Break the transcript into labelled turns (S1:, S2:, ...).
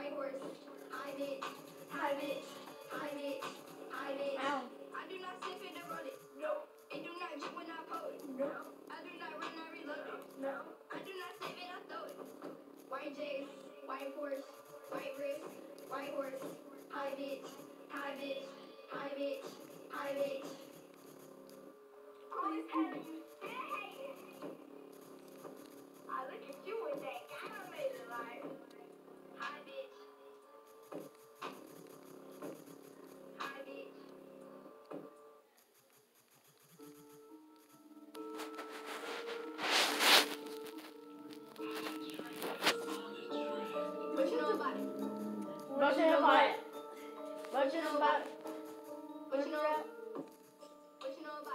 S1: white horse, high bitch, high bitch, high bitch, high bitch.
S2: Ow.
S1: I do not sniff it and roll it. No. It do not drip when I pull it. No. I do not run, I reload it. No. I do not sniff it, I throw it. White J's, white horse, white wrist, white horse, high bitch, high bitch, high bitch, high bitch. Always had you still hating. I look at you and think I done made it life. High bitch. High bitch. What you know about it?
S2: What you know about it? What you know about it?
S1: What you know? What you know about it?